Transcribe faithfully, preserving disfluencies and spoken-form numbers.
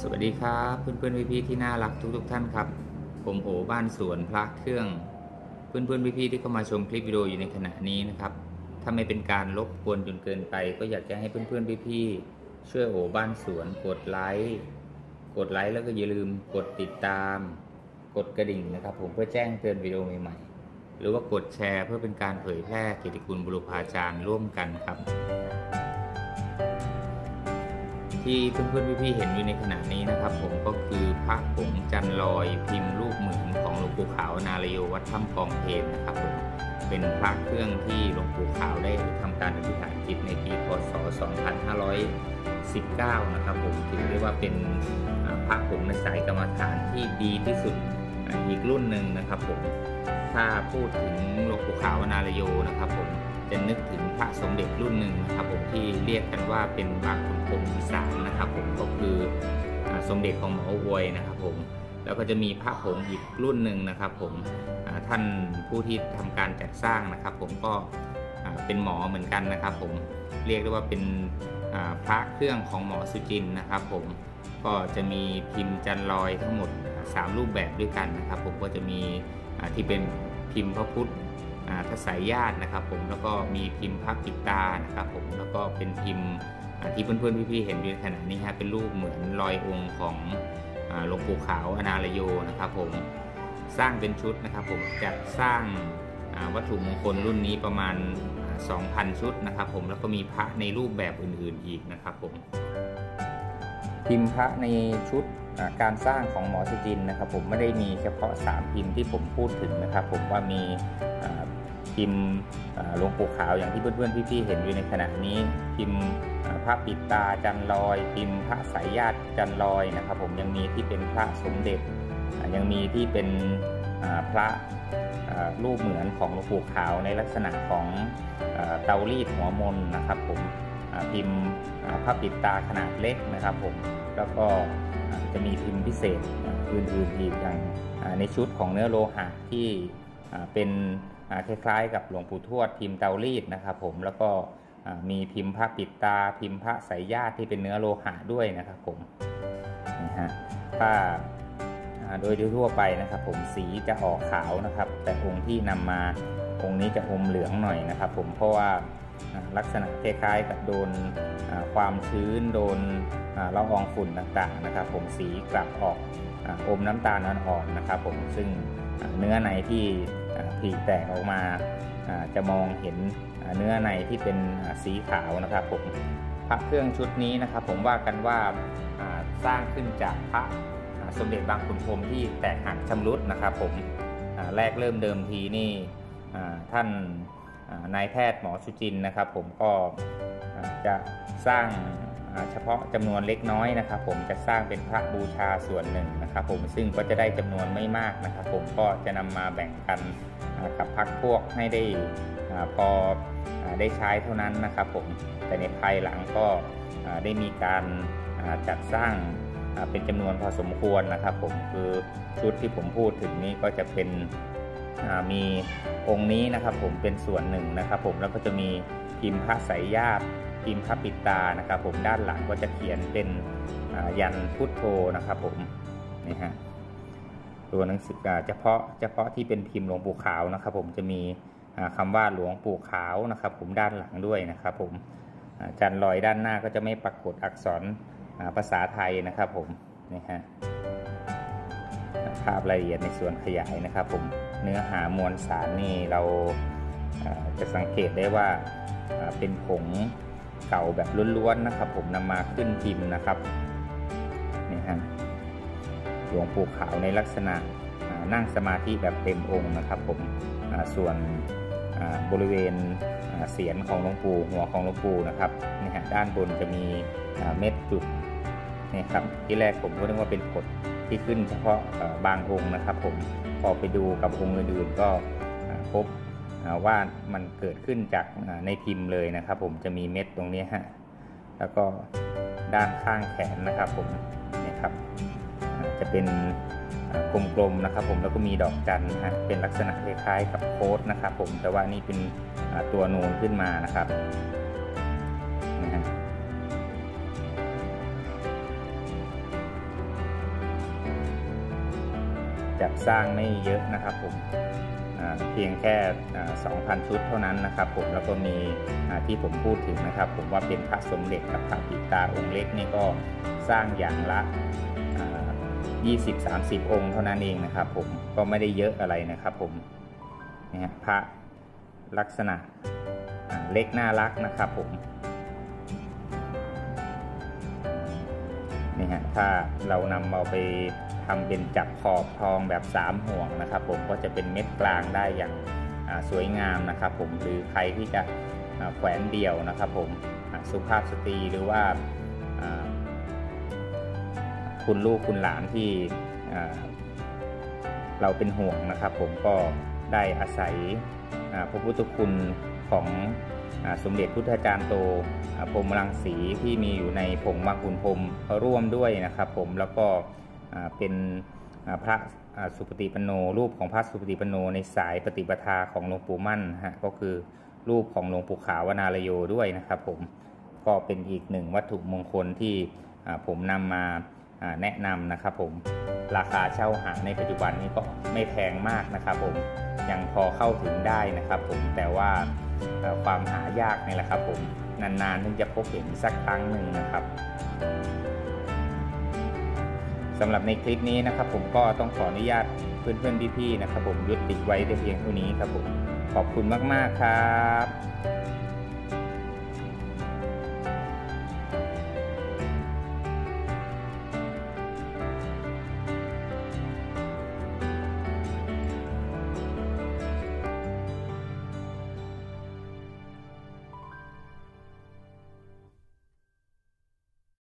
สวัสดีครับเพื่อนๆพี่ๆที่น่ารักทุกๆท่านครับผมโอบ้านสวนพระเครื่องเพื่อนๆพี่ๆที่เข้ามาชมคลิปวิดีโออยู่ในขณะนี้นะครับถ้าไม่เป็นการรบกวนจนเกินไปก็อยากจะให้เพื่อนๆพี่ๆช่วยโอบ้านสวนกดไลค์กดไลค์แล้วก็อย่าลืมกดติดตามกดกระดิ่งนะครับผมเพื่อแจ้งเตือนวิดีโอใหม่ๆหรือว่ากดแชร์เพื่อเป็นการเผยแพร่เกียรติคุณบุรพาจารย์ร่วมกันครับที่เพื่อนๆพี่ๆเห็นอยู่ในขณะนี้นะครับผมก็คือพระผงจันลอยพิมพ์รูปเหมือนของหลวงปู่ขาวนาลโยวัดถ้ำกองเพนนะครับผมเป็นพระเครื่องที่หลวงปู่ขาวได้ทำการอธิษฐานจิตในปีพ.ศ. สองพันห้าร้อยสิบเก้านะครับผมถือได้ว่าเป็นพระผงในสายกรรมฐานที่ดีที่สุดอีกรุ่นหนึ่งนะครับผมถ้าพูดถึงหลวงปู่ขาวนาลโยนะครับผมจะนึกถึงพระสมเด็จรุ่นหนึ่งนะครับผมที่เรียกกันว่าเป็นบางขุนพรหมอีสานนะครับผมก็คือสมเด็จของหมออวยนะครับผมแล้วก็จะมีพระผงอีกรุ่นหนึ่งนะครับผมท่านผู้ที่ทำการจัดสร้างนะครับผมก็เป็นหมอเหมือนกันนะครับผมเรียกได้ว่าเป็นพระเครื่องของหมอสุจินนะครับผมก็จะมีพิมพ์จันลอยทั้งหมดสามรูปแบบด้วยกันนะครับผมก็จะมีที่เป็นพิมพ์พระพุทธทัศสายญาตินะครับผมแล้วก็มีพิมพ์พระปิดตานะครับผมแล้วก็เป็นพิมพ์ที่เพื่อนๆพี่ๆเห็นอยู่ในขณะนี้ฮะเป็นรูปเหมือนรอยองค์ของหลวงปู่ขาวอนาลโยนะครับผมสร้างเป็นชุดนะครับผมจัดสร้างวัตถุมงคลรุ่นนี้ประมาณ สองพัน ชุดนะครับผมแล้วก็มีพระในรูปแบบอื่นๆอีกนะครับผมพิมพ์พระในชุดการสร้างของหมอสุจินนะครับผมไม่ได้มีเฉพาะสามพิมพ์ที่ผมพูดถึงนะครับผมว่ามีพิมพ์หลวงปู่ขาวอย่างที่เพื่อนๆพี่ๆเห็นอยู่ในขณะนี้พิมพ์พระปิดตาจันลอยพิมพ์พระสายญาติจันลอยนะครับผมยังมีที่เป็นพระสมเด็จยังมีที่เป็นพระรูปเหมือนของหลวงปู่ขาวในลักษณะของเตารีดหัวมนนะครับผมพิมพ์พระปิดตาขนาดเล็กนะครับผมแล้วก็จะมีพิมพ์พิเศษอื่นๆอีกอย่างในชุดของเนื้อโลหะที่เป็นคล้ายๆกับหลวงปู่ทวดพิมพ์เตารีดนะครับผมแล้วก็มีพิมพ์พระปิดตาพิมพ์พระสายญาติที่เป็นเนื้อโลหะด้วยนะครับผมนี่ฮะถ้าโดยทั่วไปนะครับผมสีจะออกขาวนะครับแต่องค์ที่นำมาองค์นี้จะอมเหลืองหน่อยนะครับผมเพราะว่าลักษณะคล้ายๆกับโดนความชื้นโดนละอองฝุ่นต่างๆนะครับผมสีกลับออกอมน้ำตาลอ่อนๆนะครับผมซึ่งเนื้อในที่ผลิแตกออกมาจะมองเห็นเนื้อในที่เป็นสีขาวนะครับผมพระเครื่องชุดนี้นะครับผมว่ากันว่าสร้างขึ้นจากพระสมเด็จบางขุนพรหมที่แตกหักชำรุดนะครับผมแรกเริ่มเดิมทีนี่ท่านนายแพทย์หมอสุจินนะครับผมก็จะสร้างเฉพาะจำนวนเล็กน้อยนะครับผมจะสร้างเป็นพระบูชาส่วนหนึ่งนะครับผมซึ่งก็จะได้จำนวนไม่มากนะครับผมก็จะนำมาแบ่งกันกับพรรคพวกให้ได้พอได้ใช้เท่านั้นนะครับผมแต่ในภายหลังก็ได้มีการจัดสร้างเป็นจำนวนพอสมควรนะครับผมคือชุดที่ผมพูดถึงนี้ก็จะเป็นมีองค์นี้นะครับผมเป็นส่วนหนึ่งนะครับผมแล้วก็จะมีพิมพ์พระสายญาติพิมพ์พระปิดตานะครับผมด้านหลังก็จะเขียนเป็นยันพุทโธนะครับผมนี่ฮะตัวหนังสือเฉพาะเฉพาะที่เป็นพิมพ์หลวงปู่ขาวนะครับผมจะมีคำว่าหลวงปู่ขาวนะครับผมด้านหลังด้วยนะครับผมจันลอยด้านหน้าก็จะไม่ปรากฏอักษรภาษาไทยนะครับผมนี่ฮะภาพรายละเอียดในส่วนขยายนะครับผมเนื้อหามวลสารนี่เราจะสังเกตได้ว่าเป็นผงเก่าแบบล้วนๆนะครับผมนำมาขึ้นพิมพ์นะครับนี่ฮะหลวงปู่ขาวในลักษณะนั่งสมาธิแบบเต็มองค์นะครับผมส่วนบริเวณเสียรของหลวงปู่หัวของหลวงปู่นะครับนี่ฮะด้านบนจะมีเม็ดจุดนี่ครับที่แรกผมก็นึกว่าเป็นกฎที่ขึ้นเฉพาะบางองค์นะครับผมพอไปดูกับองค์อื่นๆก็พบว่ามันเกิดขึ้นจากในพิมพ์เลยนะครับผมจะมีเม็ดตรงนี้ฮะแล้วก็ด้านข้างแขนนะครับผมนี่ครับจะเป็นกลมๆนะครับผมแล้วก็มีดอกจันฮะเป็นลักษณะคล้ายๆกับโค้ดนะครับผมแต่ว่านี่เป็นตัวนูนขึ้นมานะครับนะฮะจัดสร้างไม่เยอะนะครับผมเพียงแค่ สองพัน ชุดเท่านั้นนะครับผมแล้วก็มีที่ผมพูดถึงนะครับผมว่าเป็นพระสมเด็จกับพระปิดตาองค์เล็กนี่ก็สร้างอย่างละ ยี่สิบถึงสามสิบ องค์เท่านั้นเองนะครับผมก็ไม่ได้เยอะอะไรนะครับผมนี่ฮะพระลักษณะเล็กน่ารักนะครับผมนี่ฮะถ้าเรานำเอาไปทำเป็นจับขอบทองแบบสามห่วงนะครับผมก็จะเป็นเม็ดกลางได้อย่างสวยงามนะครับผมหรือใครที่จะแขวนเดี่ยวนะครับผมสุภาพสตรีหรือว่าคุณลูกคุณหลานที่เราเป็นห่วงนะครับผมก็ได้อาศัยพระพุทธคุณของสมเด็จพุทธจารย์โตพรหมรังสีที่มีอยู่ในผงวังคุณพรหมร่วมด้วยนะครับผมแล้วก็เป็นพระสุปฏิปันโนรูปของพระสุปฏิปันโนในสายปฏิปทาของหลวงปู่มั่นฮะก็คือรูปของหลวงปู่ขาววนารโยด้วยนะครับผมก็เป็นอีกหนึ่งวัตถุมงคลที่ผมนำมาแนะนำนะครับผมราคาเช่าหาในปัจจุบันนี้ก็ไม่แพงมากนะครับผมยังพอเข้าถึงได้นะครับผมแต่ว่าความหายากนี่แหละครับผมนานๆถึงจะพบเห็นสักครั้งหนึ่งนะครับสำหรับในคลิปนี้นะครับผมก็ต้องขออนุญาตเพื่อนๆพี่ๆนะครับผมยุติไว้แต่เพียงเท่านี้ครับผมขอบคุณมากๆครับ